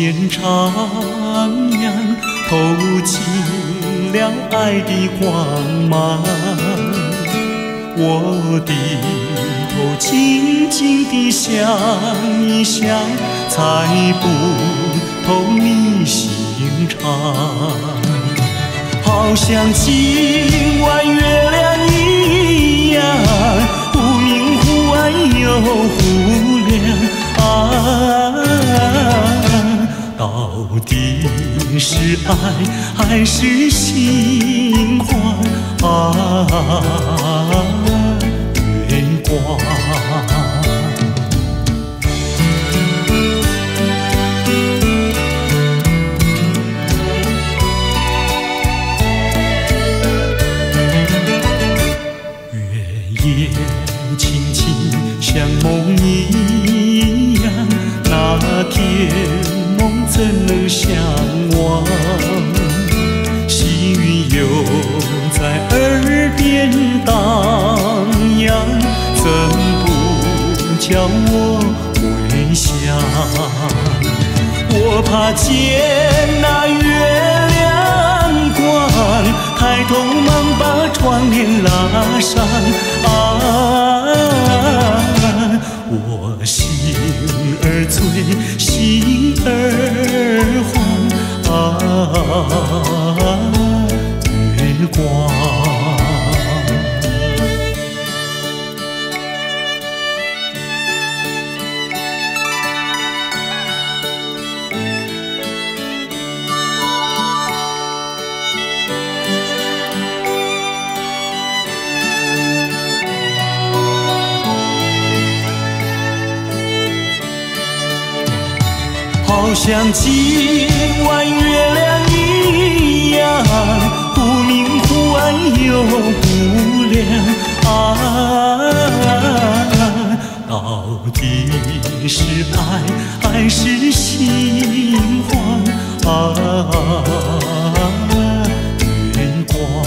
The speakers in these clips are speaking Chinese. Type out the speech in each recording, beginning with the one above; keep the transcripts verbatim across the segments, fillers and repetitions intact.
线徜徉，透进了爱的光芒。我低头静静地想一想，猜不透你心肠。好像今晚月亮一样，忽明忽暗又忽亮啊，到底是爱还是心慌啊？月光。夜轻轻像梦一样，那天梦怎能相忘？细雨又在耳边荡漾，怎不叫我回想？我怕见那月亮光，抬头忙把窗帘拉上啊，我心儿醉，心儿慌啊，月光。好像今晚月亮一样，忽明忽暗又忽亮啊，到底是爱还是心慌啊？月光。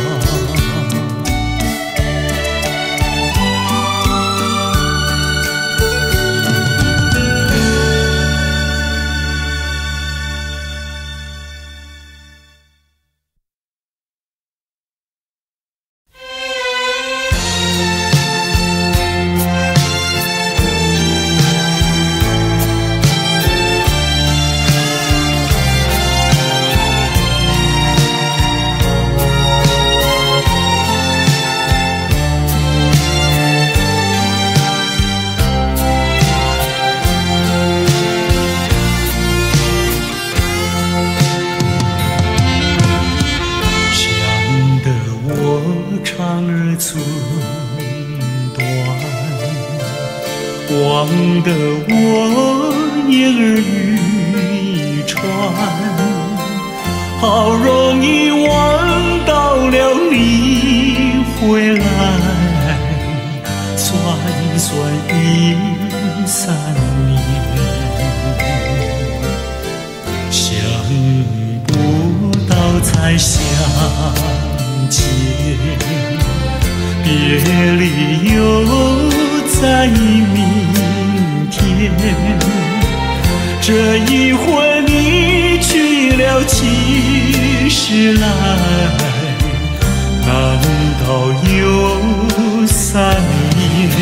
忘得我言儿渔船，好容易望到了你回来，算算已三年，想不到才相见，别离又在明天，这一回你去了几时来？难道有三年？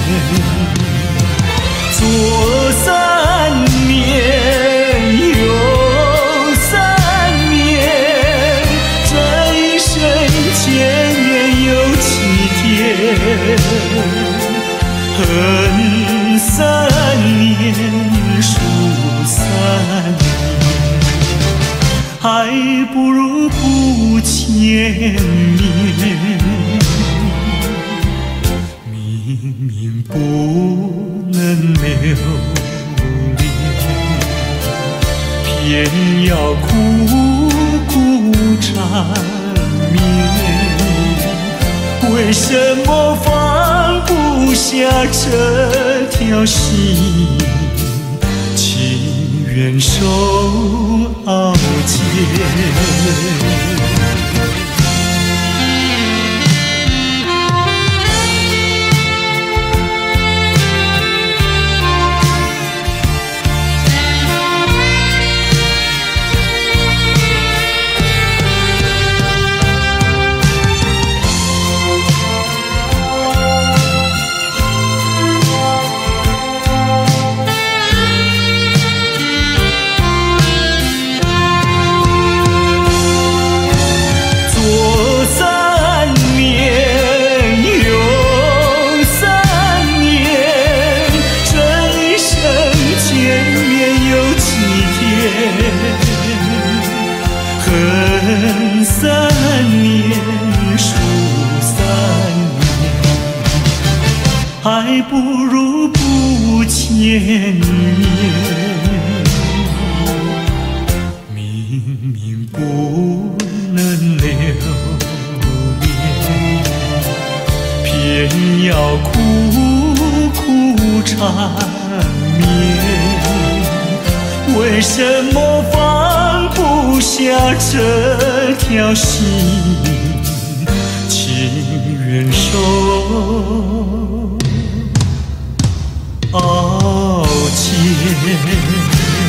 左三年，右三年，这一生千年又七天。恨三年，数三年，还不如不见面。明明不能留恋，偏要苦苦缠绵。为什么放不下这条心，情愿受熬煎？ 不如不见面。明明不能留恋，偏要苦苦缠绵。为什么放不下这条心？情愿受傲奸。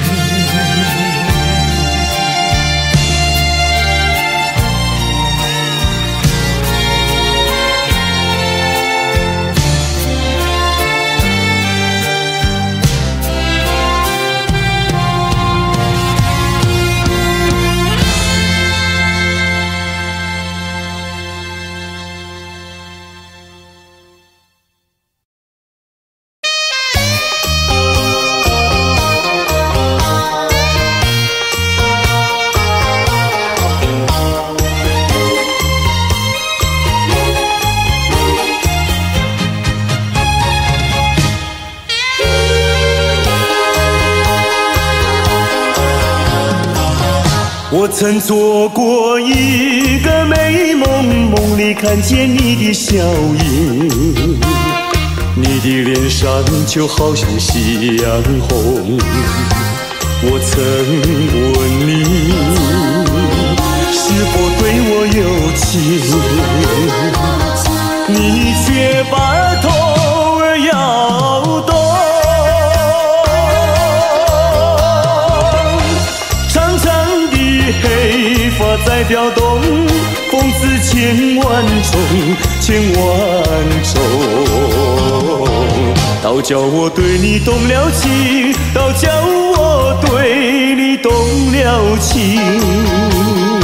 我曾做过一个美梦，梦里看见你的笑影，你的脸上就好像夕阳红。我曾问你是否对我有情，你却把头儿摇动。黑发在飘动，风似千万种，千万种。倒叫我对你动了情，倒叫我对你动了情。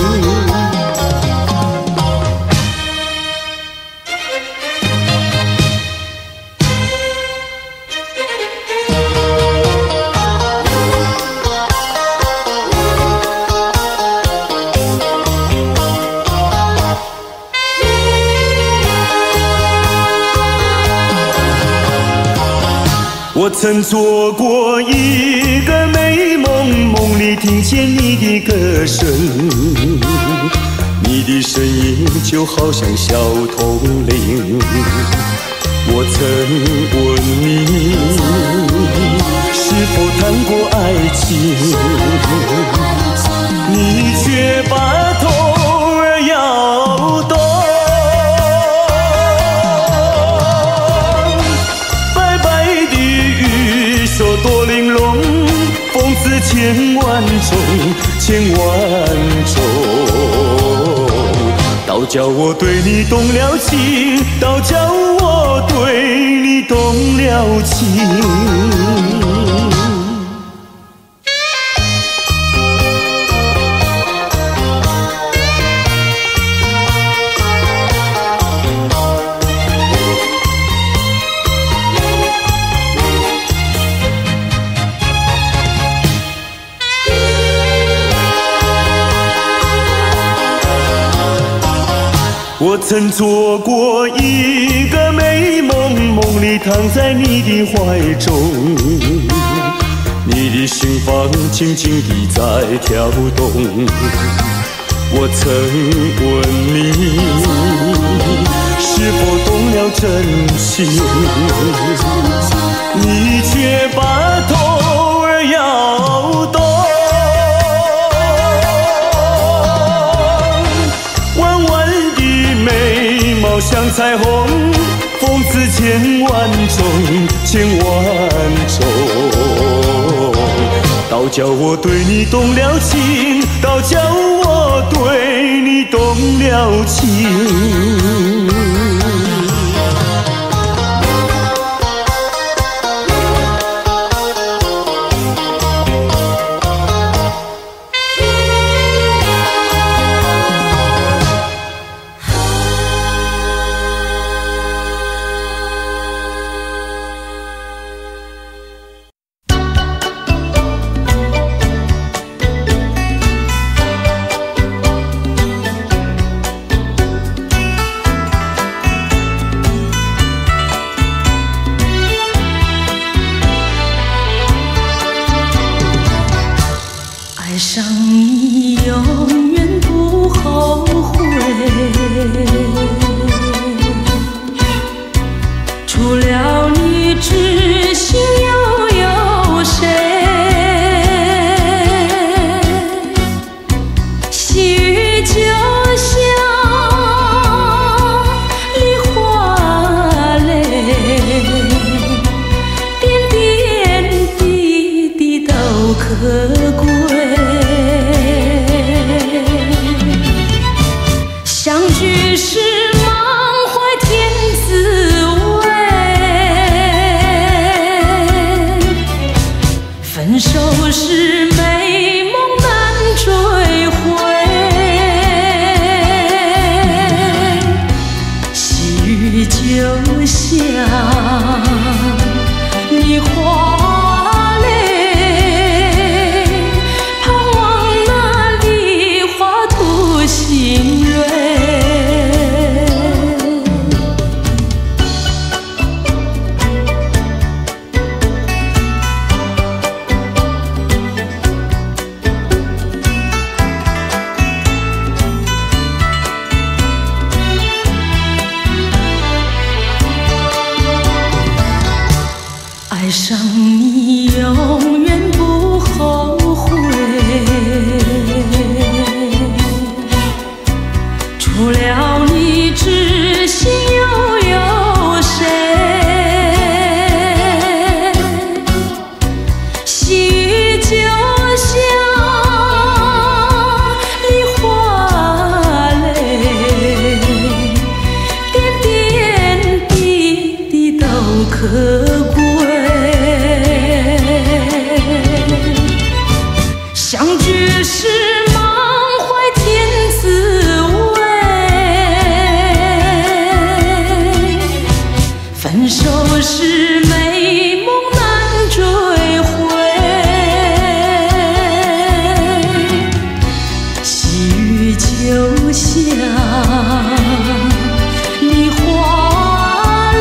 我曾做过一个美梦，梦里听见你的歌声，你的声音就好像小铜铃。我曾问你是否谈过爱情，你却把头儿摇动。手多玲珑，风似千万种，千万种。倒叫我对你动了情，倒叫我对你动了情。我曾做过一个美梦，梦里躺在你的怀中，你的心房轻轻地在跳动。我曾问你是否动了真情，你却把头儿摇动。像彩虹，风似千万种，千万种。倒叫我对你动了情，倒叫我对你动了情。 除了你知心又有谁？细雨就像梨花泪，点点滴滴都可贵。相聚时满怀天滋味，分手时美梦难追回。细雨就像梨花泪，盼望那梨花吐新蕊。爱上你永远不后悔，除了你知心又有谁？细雨就像梨花泪，点点滴滴都可贵。相聚时满怀天滋味，分手时美梦难追回。细雨就像梨花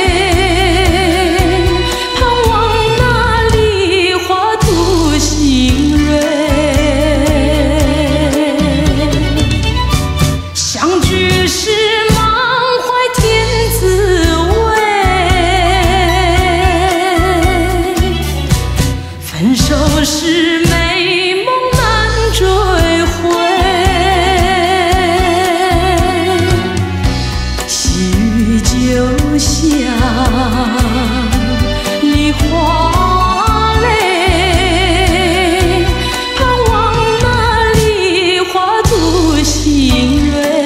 泪，盼望那梨花吐新蕊。相聚时满怀天滋味，分手时美梦难追回。细雨就像梨花泪，盼望那梨花吐新蕊。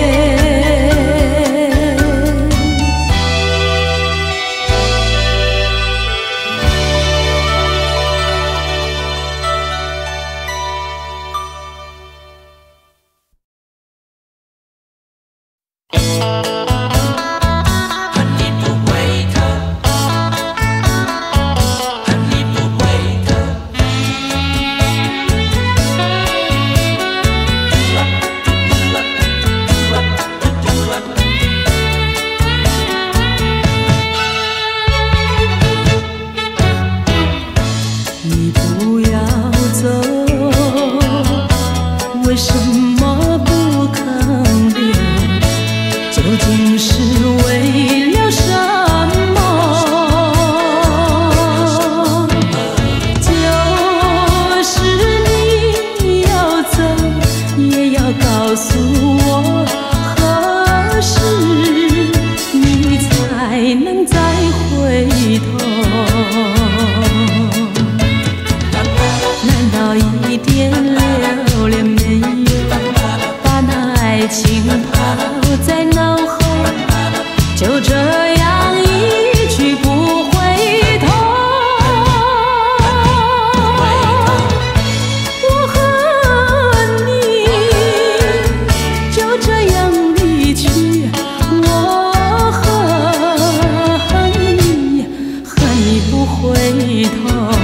你不要走，为什么不肯留？究竟是为了什么？就是你要走，也要告诉我，何时你才能再回头？难道一点留恋没有，把那爱情抛在脑后，就这样一去不回头？我和你就这样离去，我恨你，恨你不回头。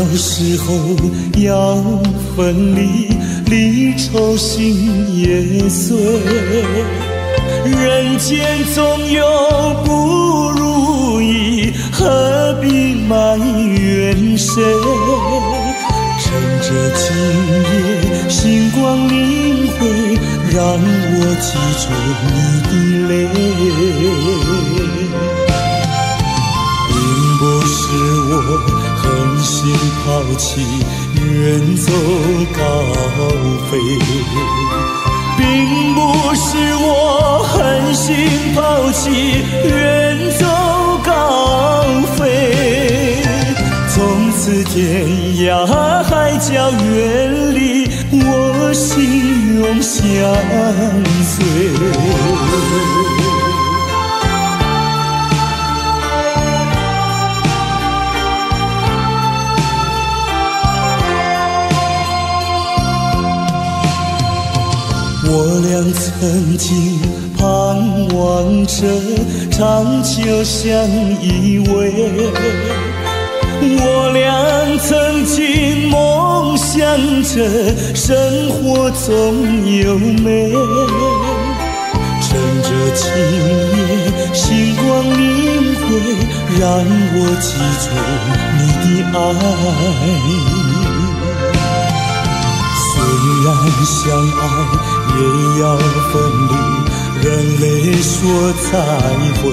时候要分离，离愁心也碎。人间总有不如意，何必埋怨谁？趁着今夜星光明辉，让我记住你的泪。并不是我狠心抛弃，远走高飞。并不是我狠心抛弃，远走高飞。从此天涯海角远离，我心永相随。我俩曾经盼望着长久相依偎，我俩曾经梦想着生活总有美。趁着今夜星光明辉，让我记住你的爱。虽然相爱也要分离，人类说再会。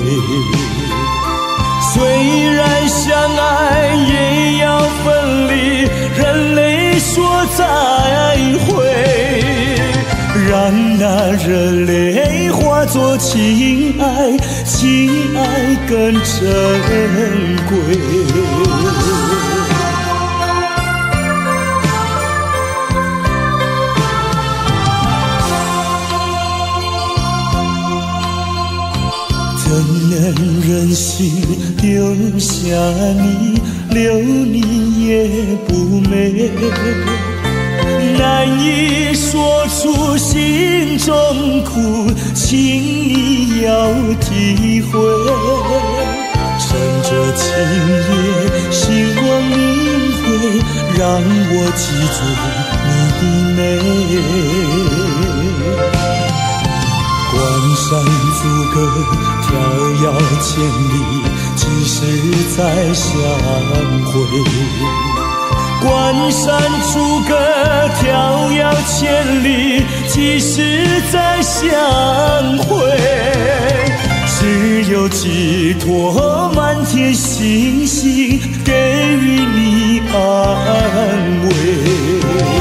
虽然相爱也要分离，人类说再会。让那热泪化作情爱，情爱更珍贵。怎能忍心丢下你，留你也不美。难以说出心中苦，请你要体会。趁着今夜星光明辉，让我记住你的美。关山阻隔，迢遥千里，几时再相会？关山阻隔，迢遥千里，几时再相会？只有寄托满天星星，给予你安慰。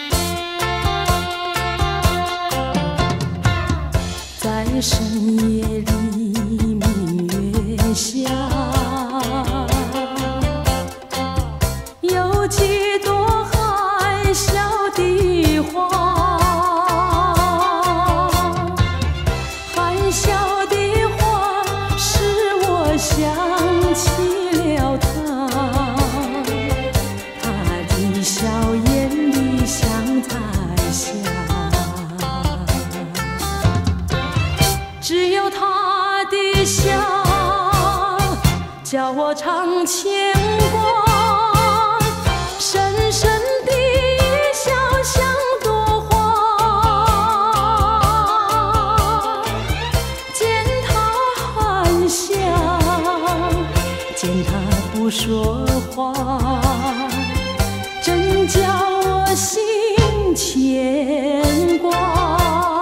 深夜起了他，他的笑眼里像彩霞，只有他的笑叫我常牵挂，深深的笑像朵花，见他含笑，见他不说话，真叫我心牵挂。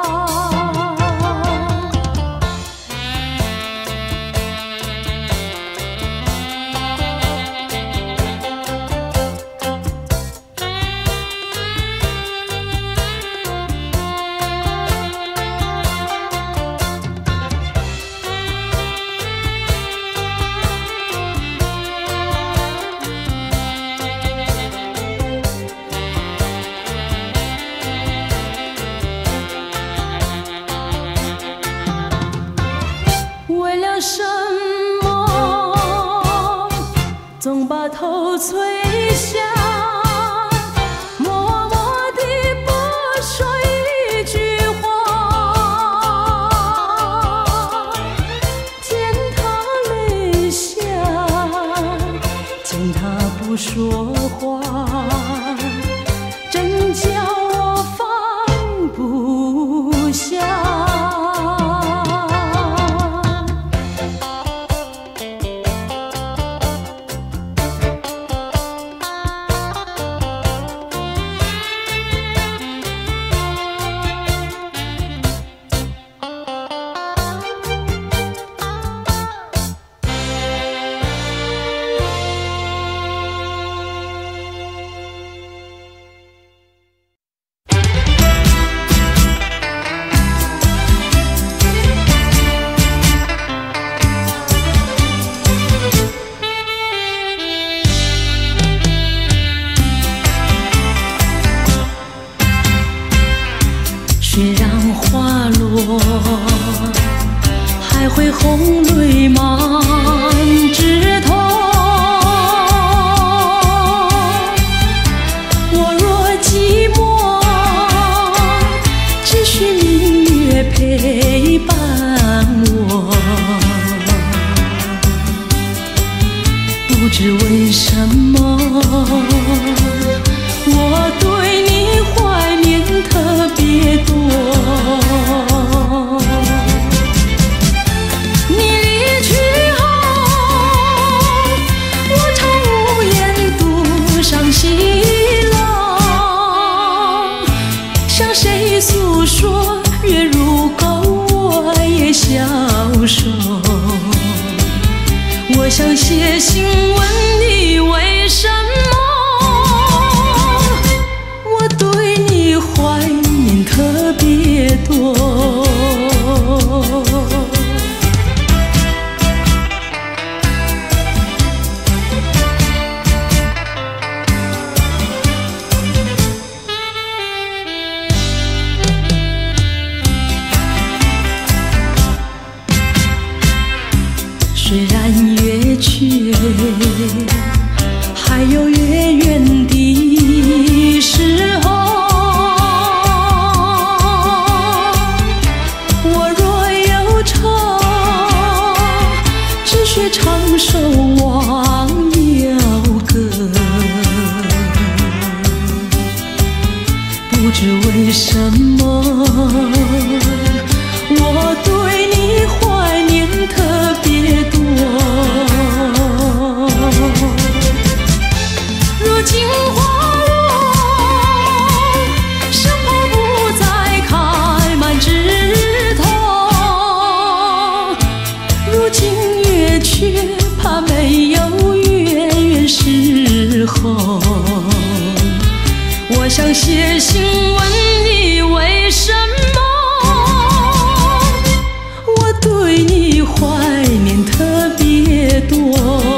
什么总把头垂下，默默地不说一句话，见他泪下，见他不说话，真叫我放不下。雪让花落，还会红泪满枝头。我若寂寞，只需明月陪伴我。不知为什么，我对你怀念特别多。你离去后，我常无言独上西浪，向谁诉说？月如钩，我也消瘦。我想写信问你为什么，我对你怀念特别多。虽然月缺，还有月圆的时候。我若忧愁，只需唱首忘忧歌。不知为什么，我对你怀念特别多。如今花落，生怕不再开满枝头。如今月缺，怕没有月圆时候。我想写信问你为什么，我对你怀念特别多。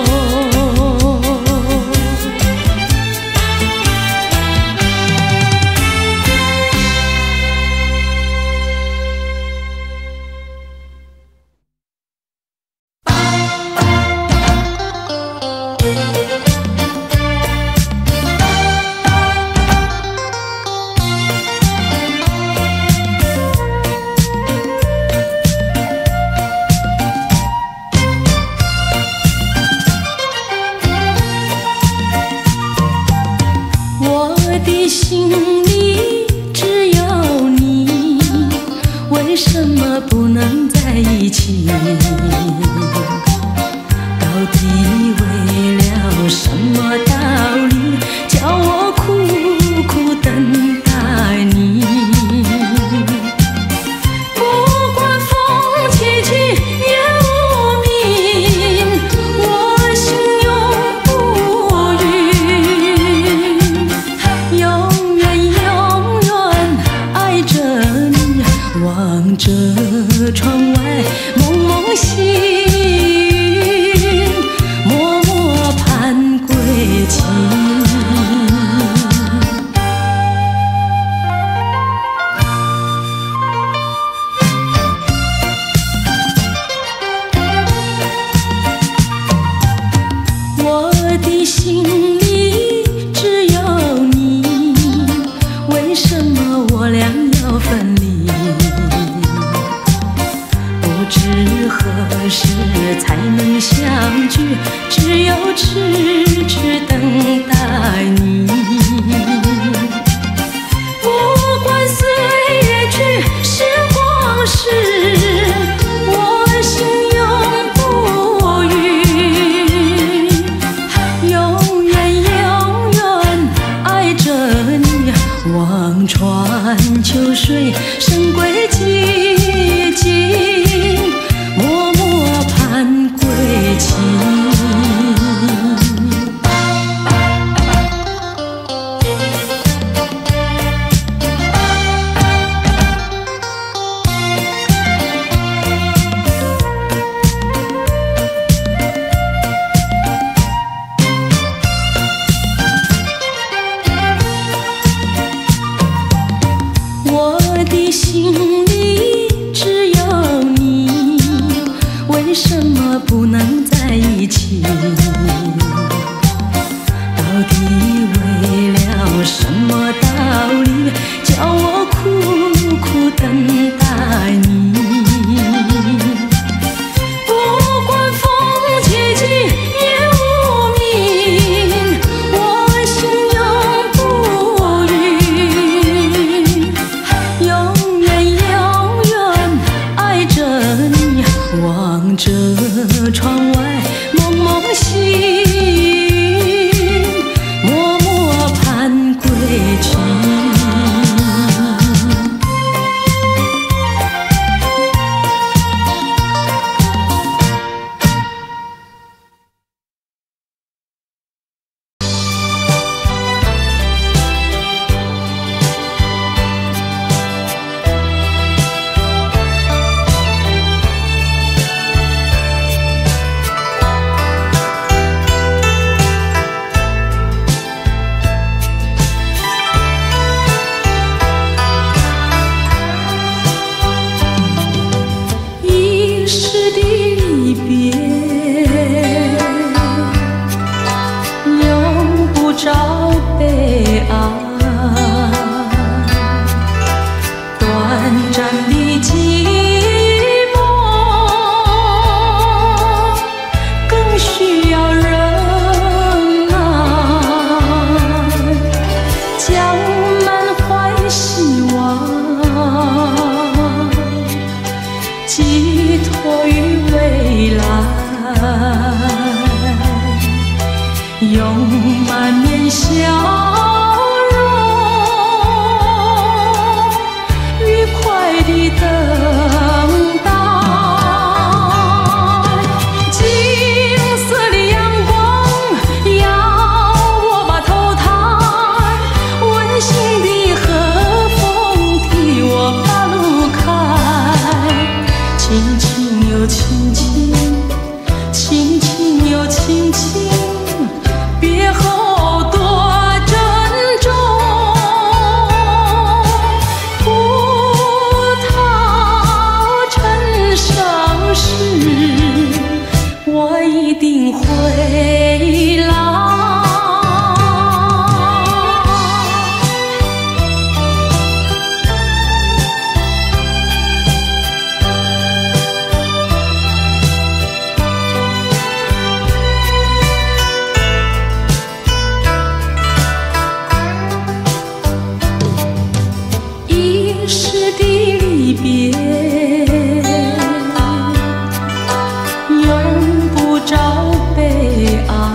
心里只有你，为什么我俩要分离？不知何时才能相聚，只有痴痴等待你。不管岁月去，时光逝，我心永不渝，永远永远爱着你。望穿秋水，神归寂静，默默盼归期。我的心里只有你，为什么不能在一起？到底为了什么道理，叫我苦苦等待你？不管风起起，夜无明，我心永不渝，永远永远爱着你。望着窗外蒙蒙细雨，默默盼归去。一世的离别，用不着悲哀，短暂的寂寞更需要忍耐，将满怀希望寄托于未来，用满面笑容，愉快地等待。金色的阳光要我把头抬，温馨的和风替我把路开。轻轻又轻轻，轻轻又轻轻，别后多珍重。葡萄成熟时，我一定回来。一世的离别，用不着悲哀。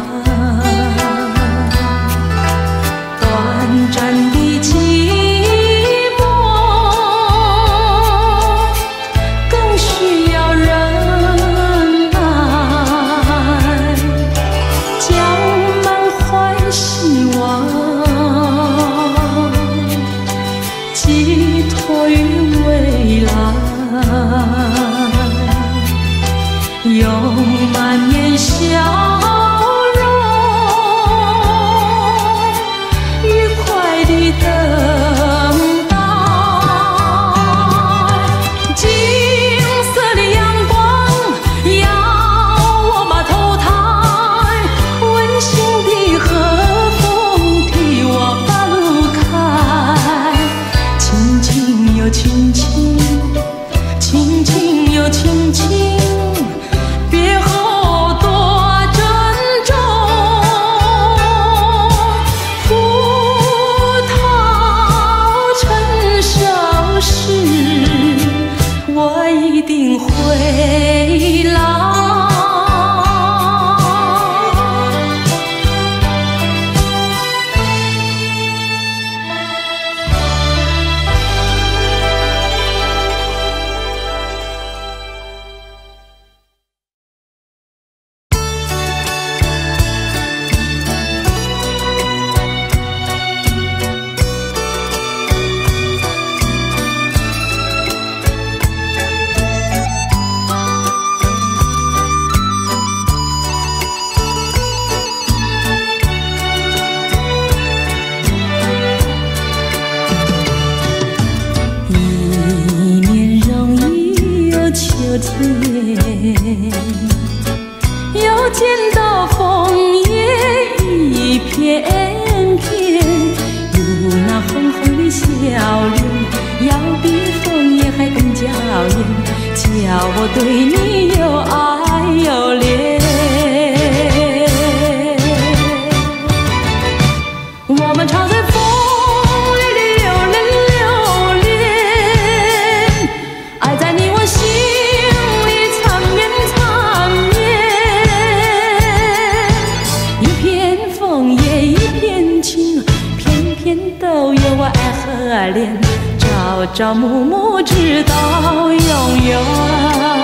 怜，朝朝暮暮直到永远。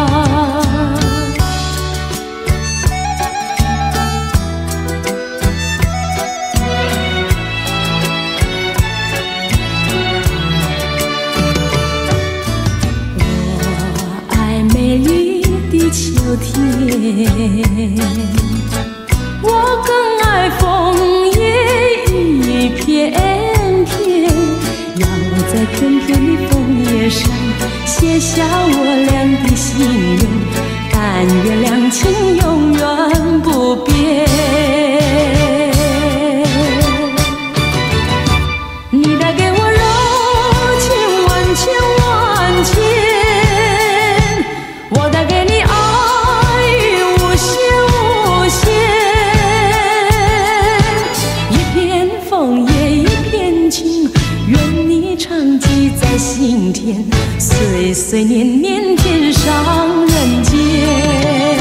秋天，我更爱枫叶一片片，要在片片的枫叶上写下我俩的心愿，但愿两情永远不变。你带给我柔情万千万千，我带给你爱常记在心田，岁岁年年天上人间。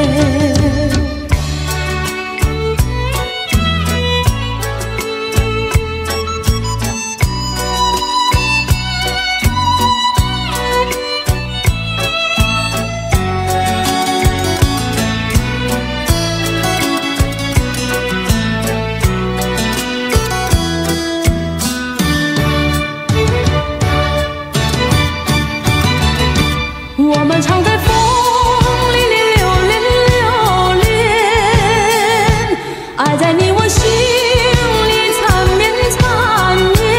我们常在风里里流连流连，爱在你我心里缠绵缠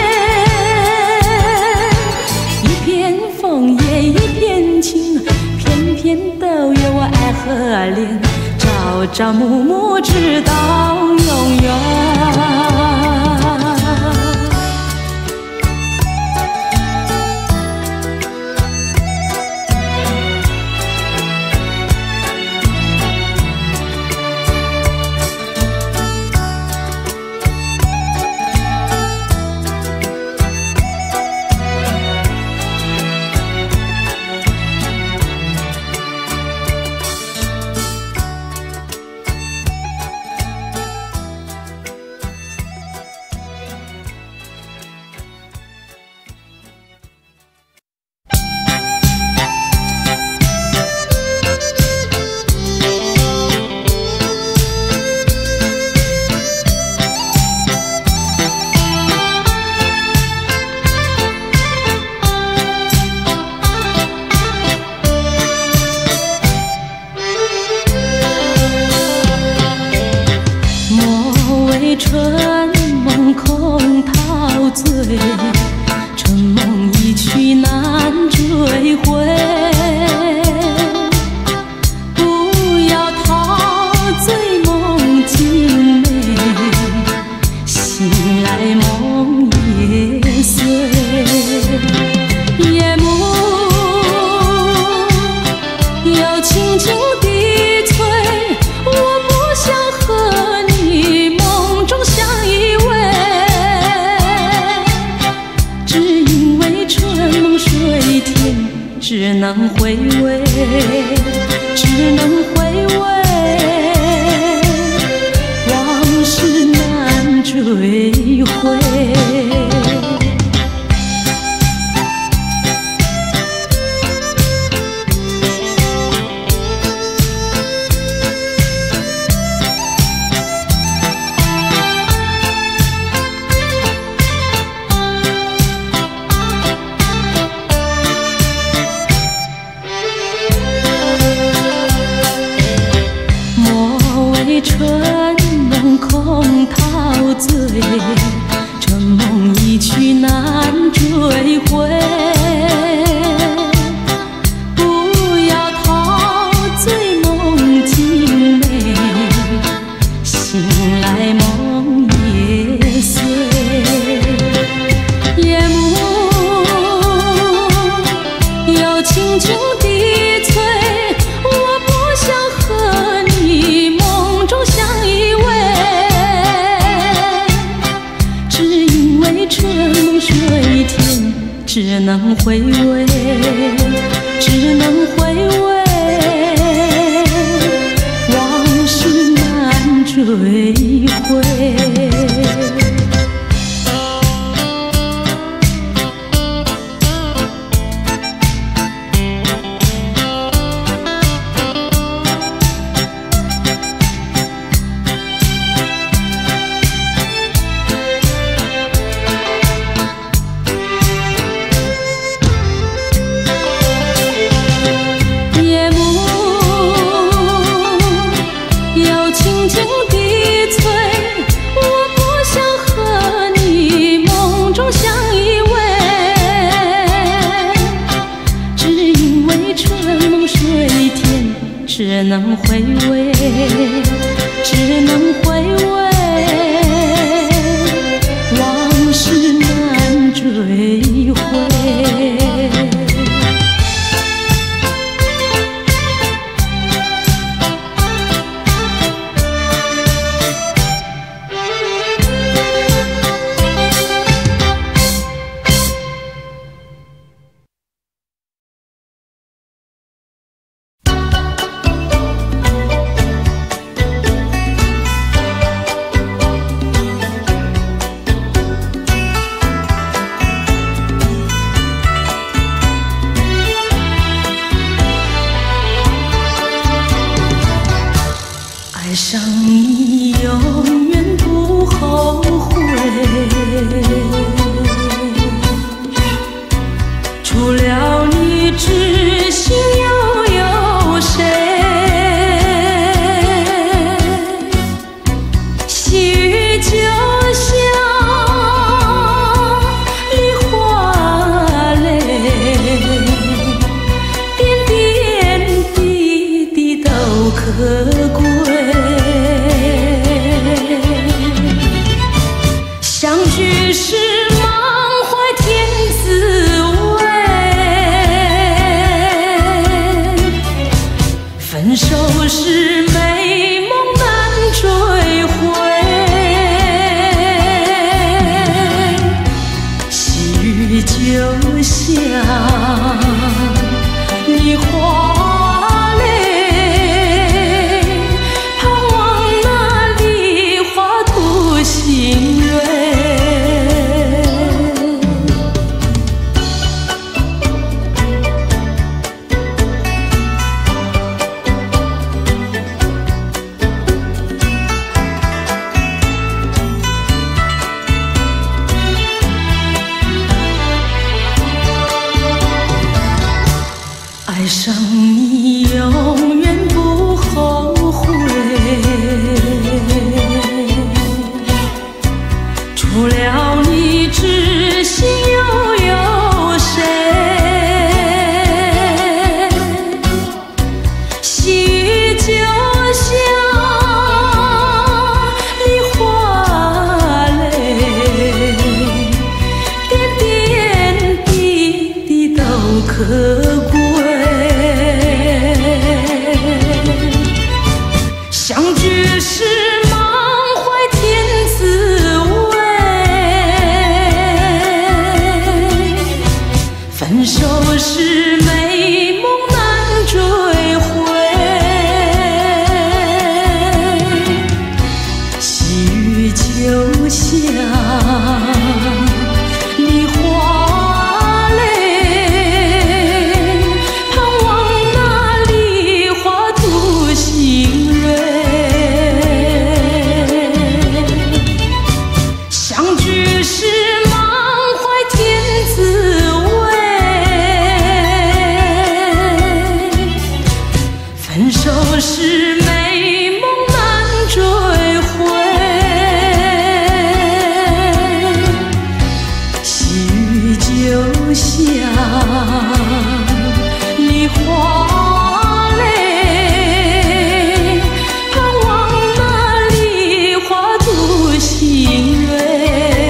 绵。一片枫叶一片情，片片都有我爱和怜，朝朝暮暮直到永远。春梦空陶醉，春梦一去难追回。不要陶醉梦境美，醒来梦也碎。夜幕又轻轻地催，我不想和你梦中相依偎，只因为春梦水天，只能回味，只能回味，往事难追回。春梦空陶醉，春梦一去难追回。不要陶醉梦境美，醒来梦也碎。夜幕又轻轻地催，我不想和你梦中相依偎，只因为春梦水天，只能回味，只能回味，往事难追回。 你永远不后悔。除了你，知心又有谁？细雨就像梨花泪，点点滴滴都可贵。相聚时满怀天滋味，分手时美梦难追回。细雨就像梨花泪，盼望那梨花吐新蕊。爱上你永远不后悔，除了你，知心又有谁？细雨就像梨花泪，点点滴滴都可贵。相聚时满怀天滋味，分手时美梦难追回。细雨就像梨花泪，盼望那梨花吐新蕊。相聚时满怀天滋味，分手时美梦难追回。细雨就像梨花泪，盼望那梨花吐新蕊。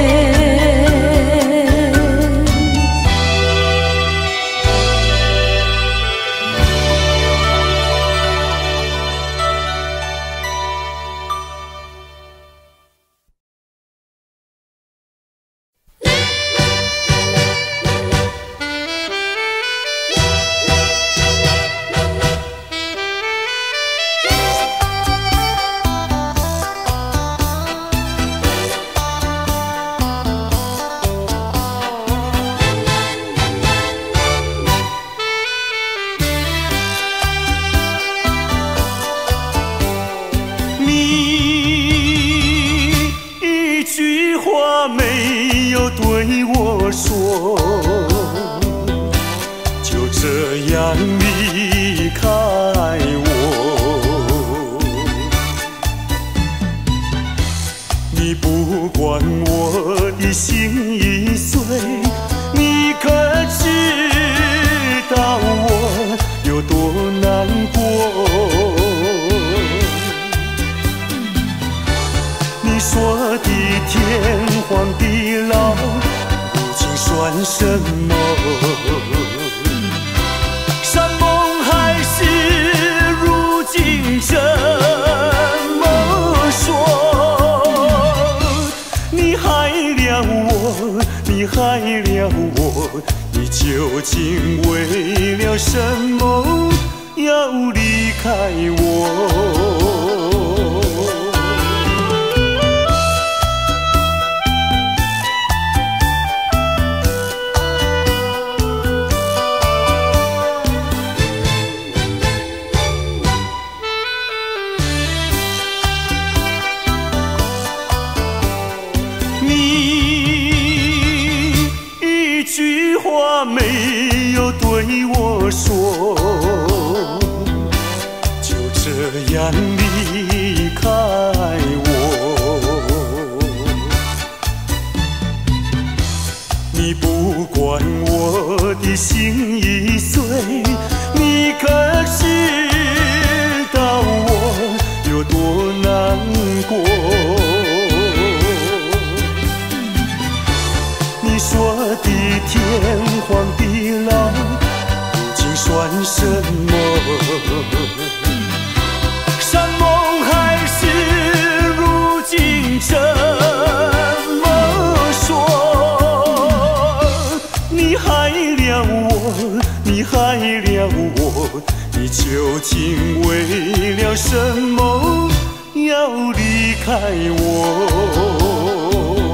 没有对我说，就这样离开我。你不管我的心已碎，你可知道我有多难过？你说的天荒地老，如今算什么？山盟海誓，如今怎么说？你害了我，你害了我，你究竟为了什么要离开我？ 对我说，就这样离开我。你不管我的心已碎，你可知道我有多难过？你说的天荒地老，如今算什么？山盟海誓，如今怎么说？你害了我，你害了我，你究竟为了什么要离开我？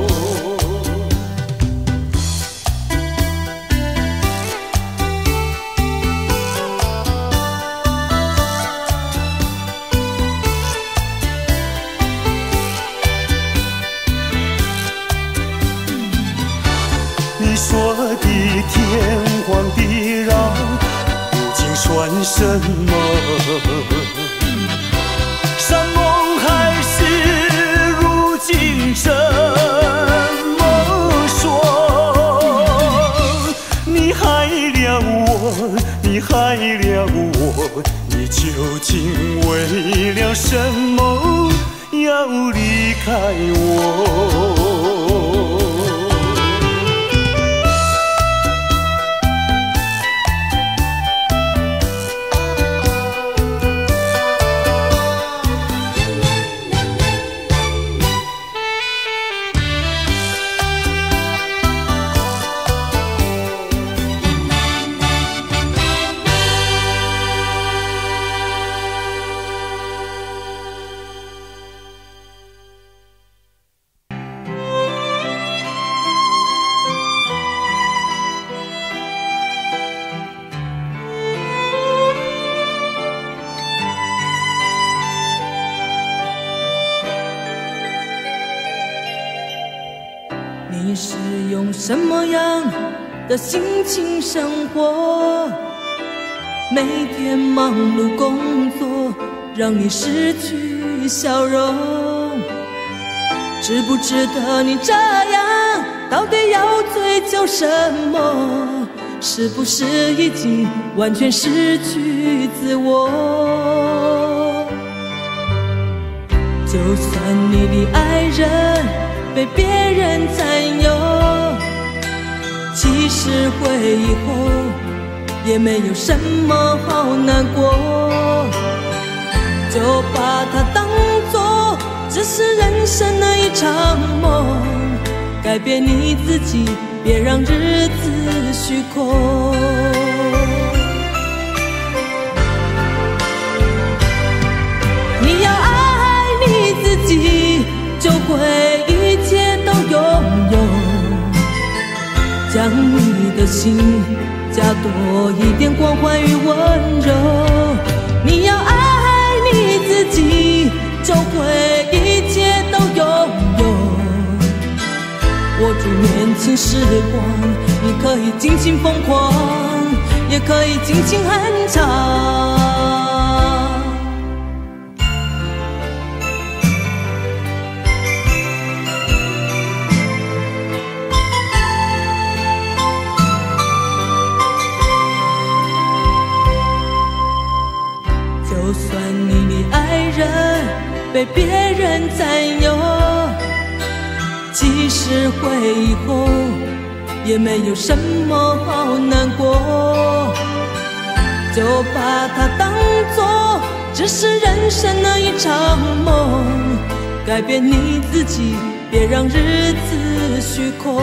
你说的天荒地老，如今算什么？山盟海誓，如今怎么说？你害了我，你害了我，你究竟为了什么要离开我？ 你是用什么样的心情生活？每天忙碌工作，让你失去笑容。知不知道你这样到底要追求什么？是不是已经完全失去自我？就算你的爱人被别人占有，其实回忆后也没有什么好难过，就把它当作只是人生的一场梦，改变你自己，别让日子虚空。你要爱你自己，就会一切都拥有，将你的心加多一点关怀与温柔。你要爱你自己，就会一切都拥有，握住年轻时光，你可以尽情疯狂，也可以尽情哼唱。就算你的爱人被别人占有，其实回忆后也没有什么好难过，就把它当作只是人生的一场梦，改变你自己，别让日子虚空。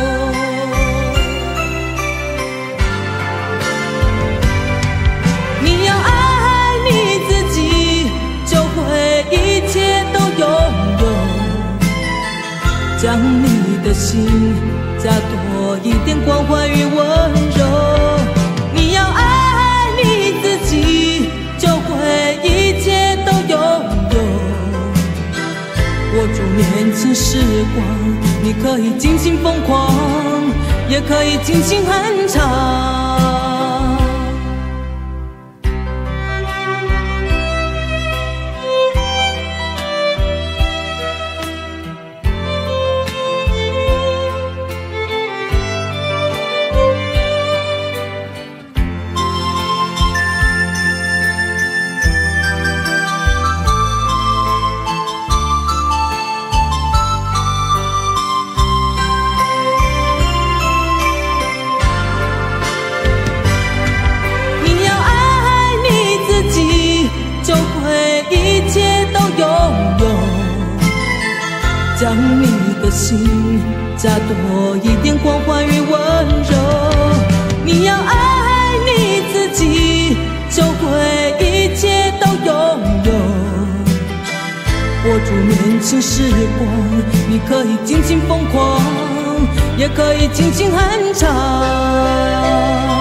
你要爱你自己，就会一切都拥有，将你的心加多一点关怀与温柔。你要爱你自己，就会一切都拥有，握住年轻时光，你可以尽情疯狂，也可以尽情哼唱。 将你的心加多一点关怀与温柔。你要爱你自己，就会一切都拥有。握住年轻时光，你可以尽情疯狂，也可以尽情酣畅。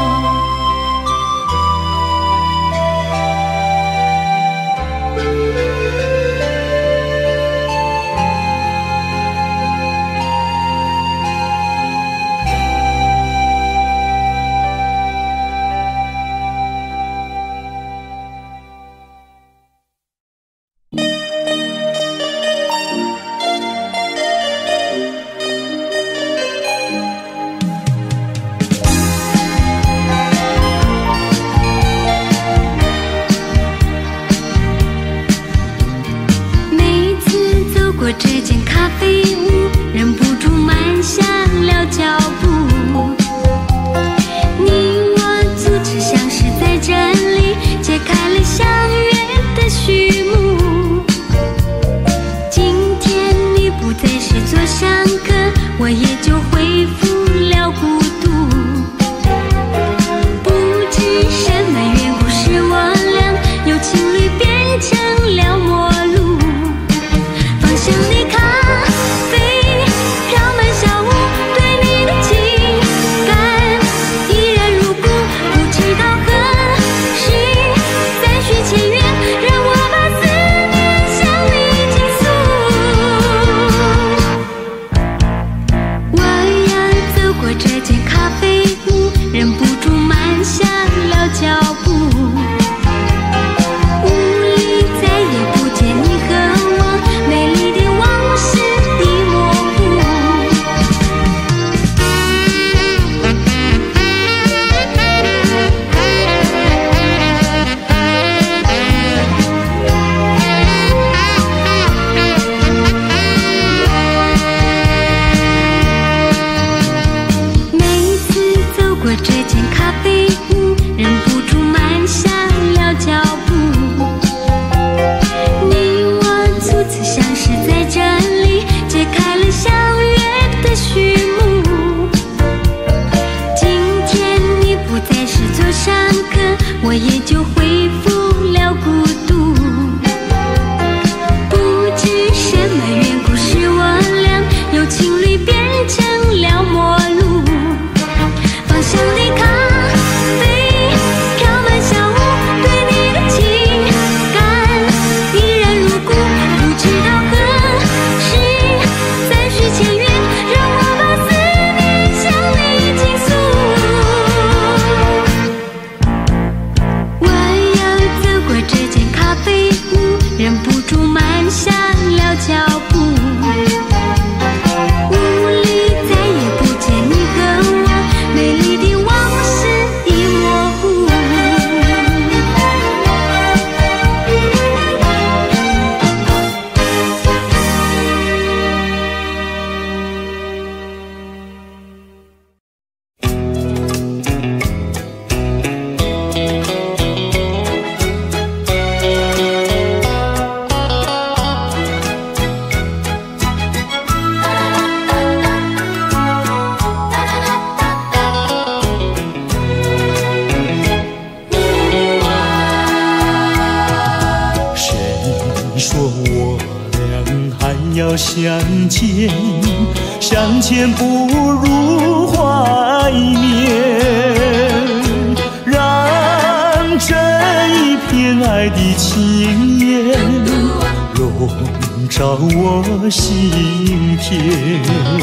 相见，相见不如怀念，让这一片爱的情缘笼罩我心田。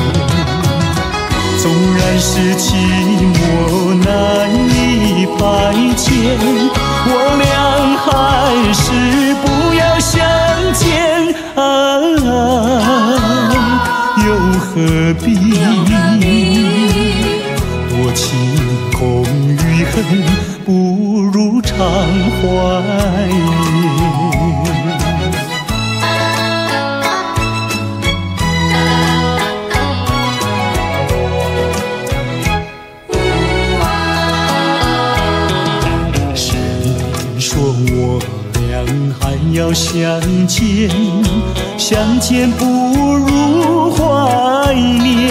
纵然是寂寞难以排遣，我俩还是不要相见啊，又何必多情空与恨，不如常怀念。谁说我俩还要相见？相相见不如怀念，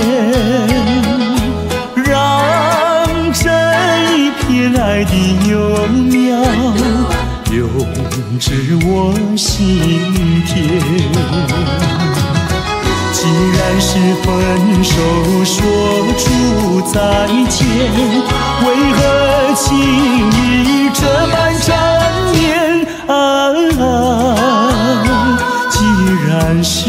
让这一片爱的幼苗永植我心田。既然是分手说出再见，为何情意这般缠绵啊？既然是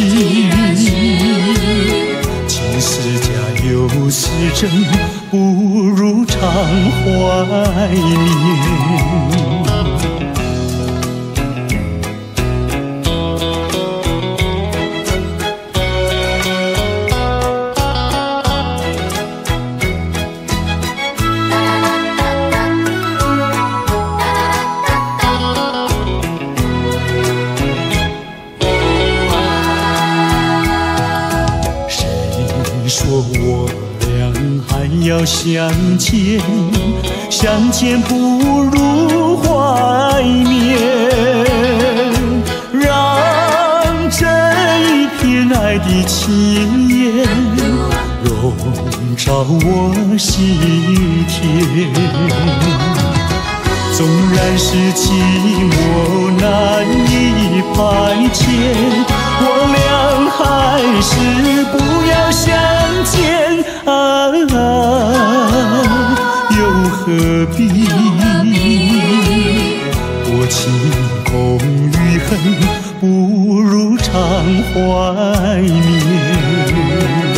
情是假又是真，不如常怀念。要相见，相见不如怀念，让这一片爱的情焰笼罩我心田。纵然是寂寞难以排遣，我俩还是不要相见啊，又何必我情空与恨，不如常怀念。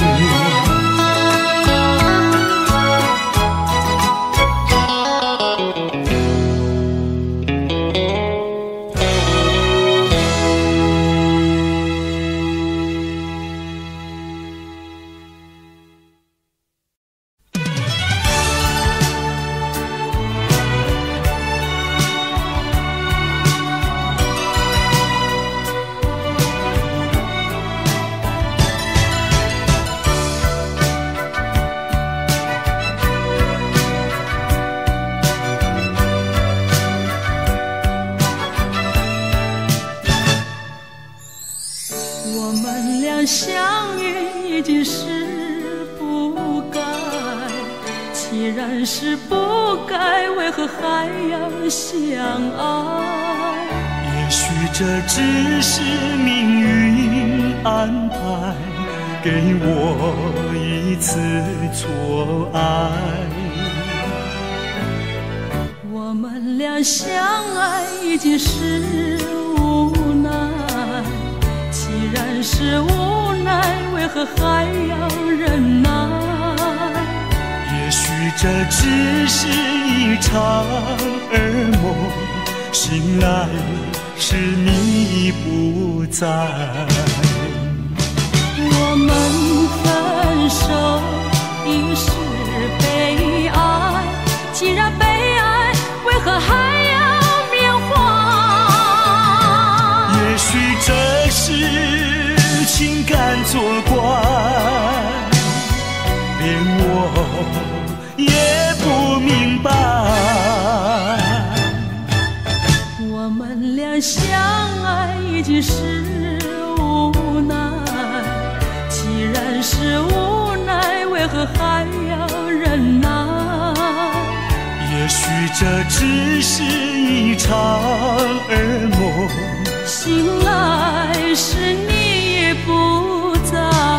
是不该，为何还要相爱？ 也许这只是命运安排，给我一次错爱。 我们俩相爱已经是无奈，既然是无奈，为何还要忍耐？ 也许这只是一场噩梦，醒来时你不在。 我们分手已是悲哀，既然悲哀，为何还要缅怀？ 也许这是情感作怪，连我也不明白。 我们俩相爱已经是无奈，既然是无奈，为何还要忍耐？ 也许这只是一场噩梦， 醒来时你也不在。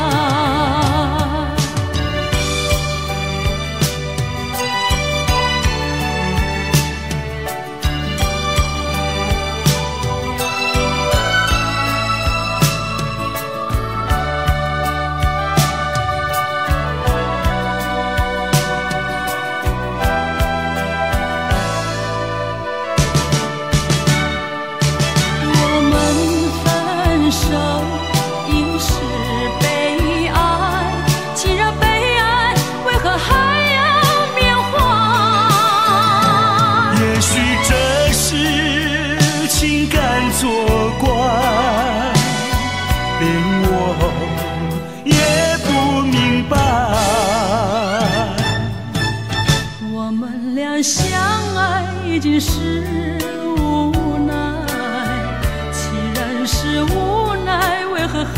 已经是无奈，既然是无奈，为何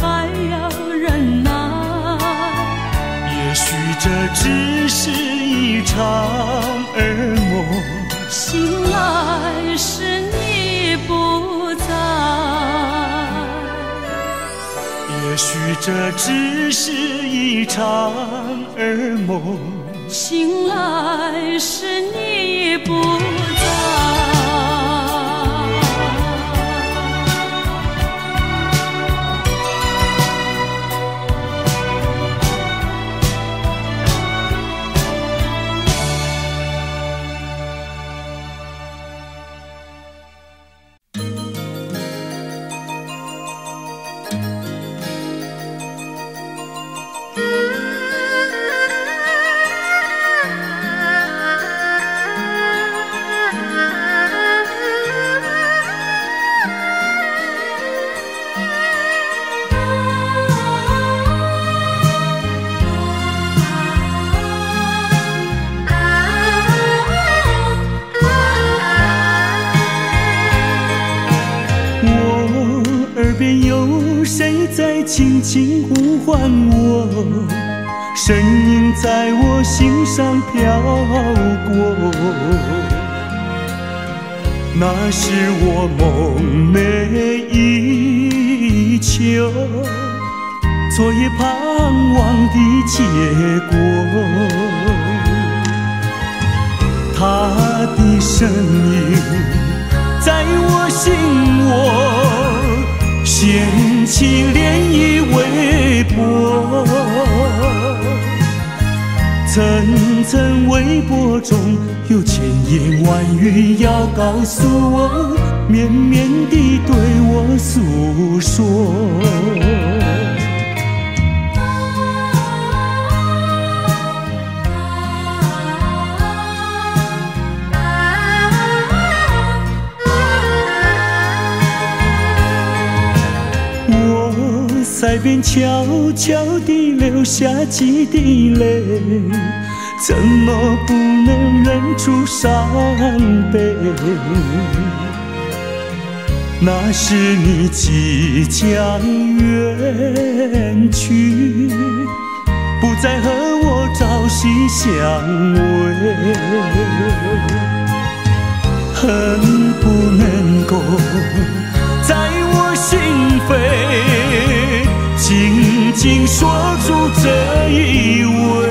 这只是一场噩梦， 醒来时你不在。 也许这只是一场噩梦， 醒来时你不在。 轻轻呼唤我，声音在我心上飘过。那是我梦寐以求，昨夜盼望的结果。他的身影在我心窝，掀起涟漪微波，层层微波中有千言万语要告诉我，绵绵地对我诉说。在边悄悄地流下几滴泪，怎么不能忍住伤悲？那是你即将远去，不再和我朝夕相偎，恨不能够在我心扉紧紧锁住这一吻，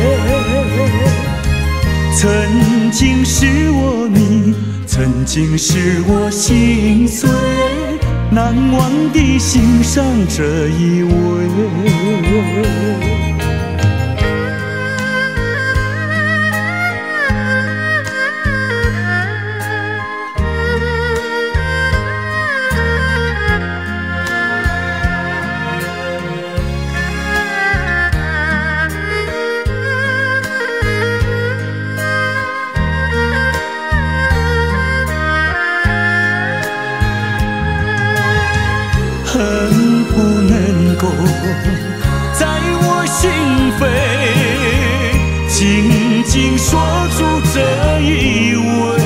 曾经是我你，曾经是我心碎，难忘地欣赏这一吻。恨不能够在我心扉紧紧锁住这一吻，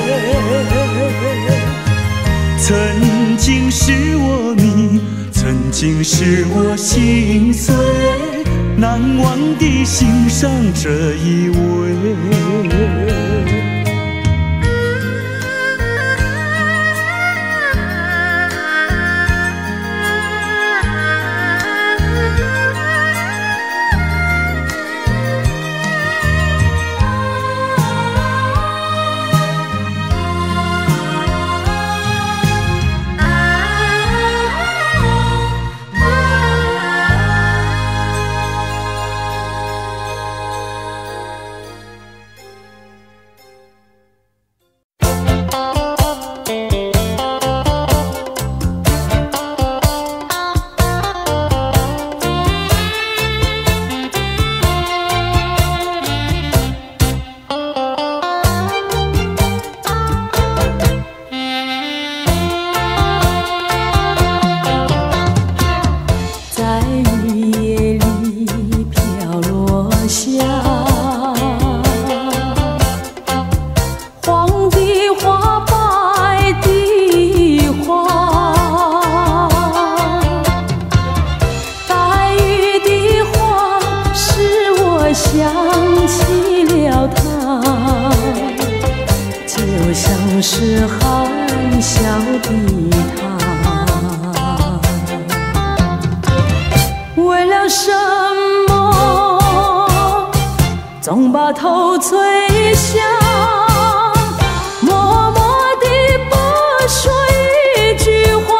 曾经是我你，曾经是我心碎，难忘地欣赏这一吻。 想起了他，就像是含笑的他。为了什么总把头垂下，默默地不说一句话？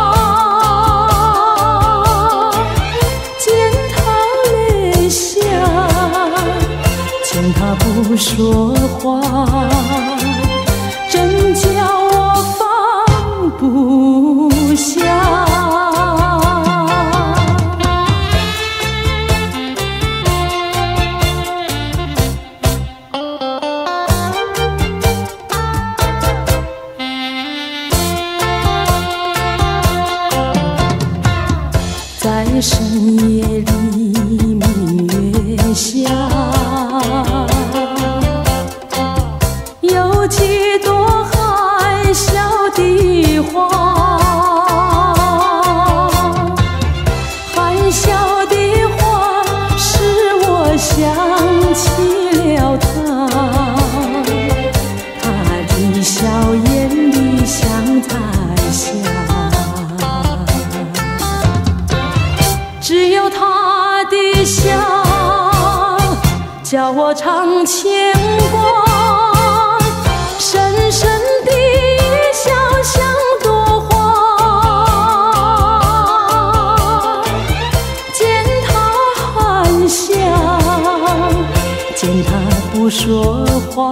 见他不说话，真叫我放不下。在深夜里，明月下。有几朵含笑的花，含笑的花使我想起了他，他的笑眼里像彩霞，只有他的笑叫我常牵挂。深深的一笑像朵花，见他含笑，见他不说话，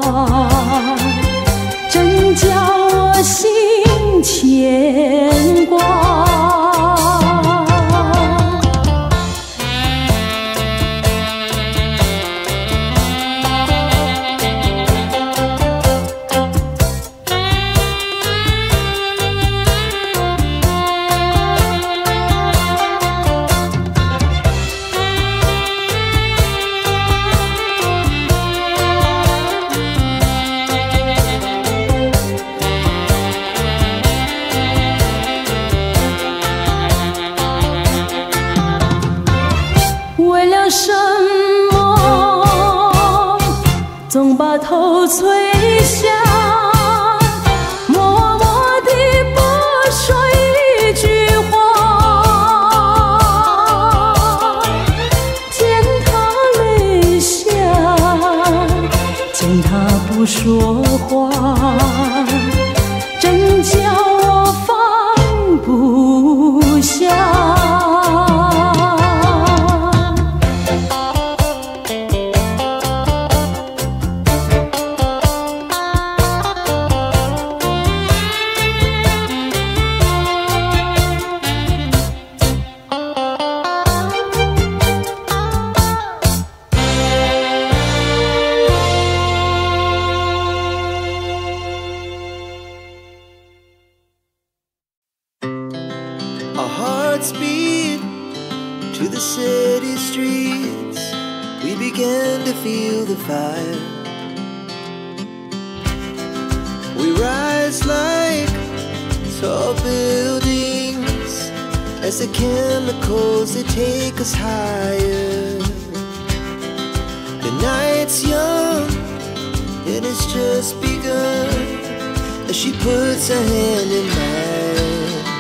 真叫我心牵挂。为了什么总把头垂下，默默地不说一句话？见他泪下，见他不说话，真叫我放不下。 Our hearts beat to the city streets. We began to feel the fire. We rise like tall buildings as the chemicals, they take us higher. The night's young and it's just begun as she puts her hand in mine.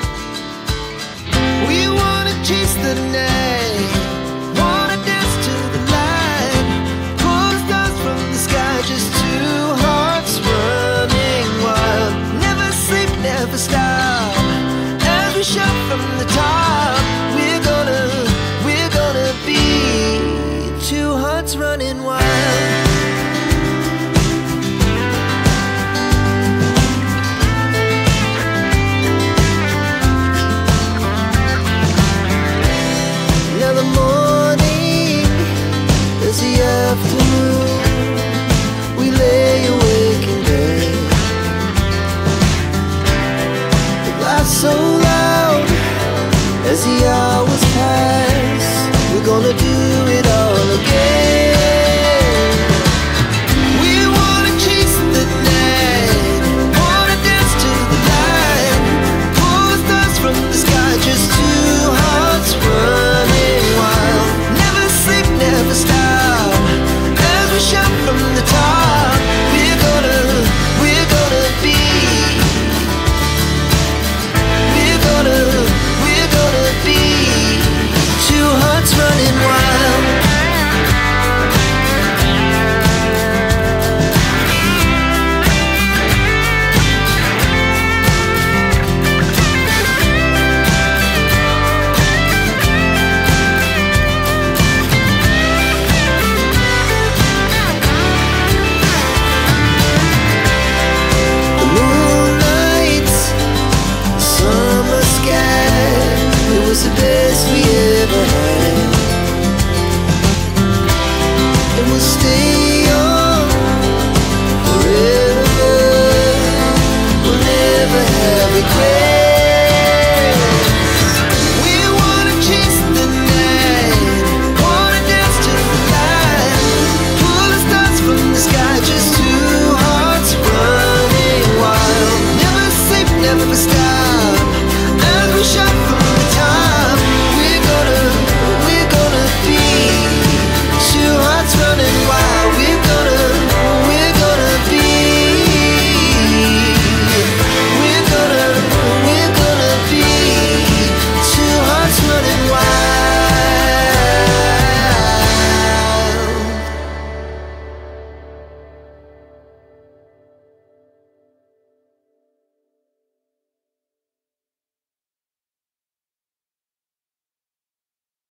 We wanna chase the night, wanna dance to the light, pull the stars from the sky, just two hearts running wild. Never sleep, never stop, as we shout from the top. We're gonna, we're gonna be two hearts running wild. We lay awake in bed. The laughs so loud as the hours pass. We're gonna